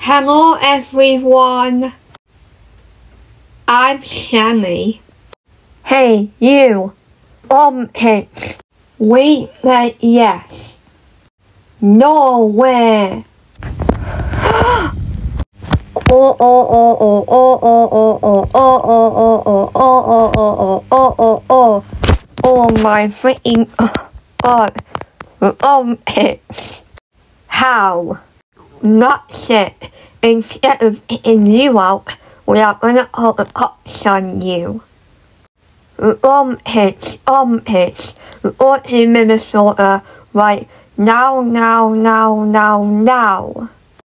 Hello everyone. I'm Shelly. Hey you. Hey. We said yes. No way. Oh my freaking god. Hey. How? Not shit. Instead of kicking you out, we are gonna call the cops on you. Hey. Go to Minnesota right now.